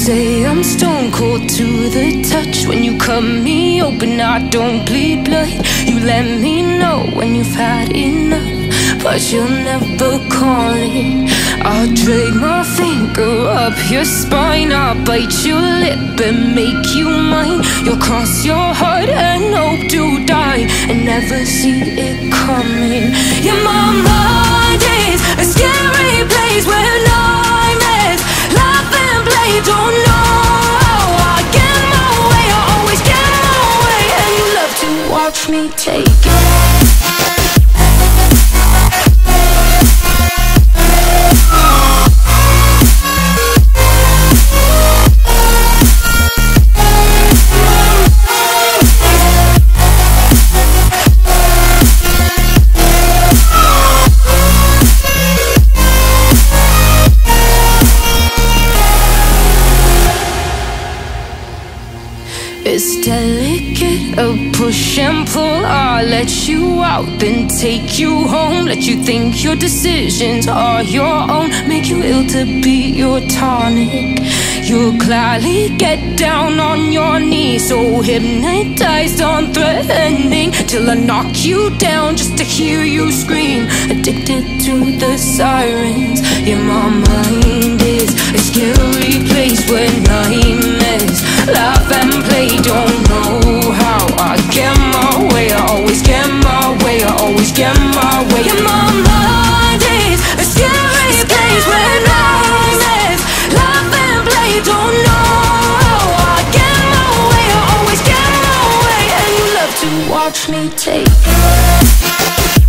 say I'm stone cold to the touch. When you cut me open, I don't bleed blood. You let me know when you've had enough, but you'll never call it. I'll drag my finger up your spine, I'll bite your lip and make you mine. You'll cross your heart and hope to die and never see it coming. Yeah, my mind is a scary place where nightmares laugh and play. Don't know how I get my way, I always get my way, and you love to watch me take it. It's delicate, a push and pull. I'll let you out, then take you home. Let you think your decisions are your own. Make you ill to be your tonic. You'll gladly get down on your knees, so hypnotized on threatening, till I knock you down just to hear you scream. Addicted to the sirens. Yeah, my mind is a scary place where nightmares laugh and play. Don't know how I get my way, I always get my way, I always get my way. Yeah, my mind is a scary place where nightmares laugh and play. Don't know how I get my way, I always get my way, and you love to watch me take it.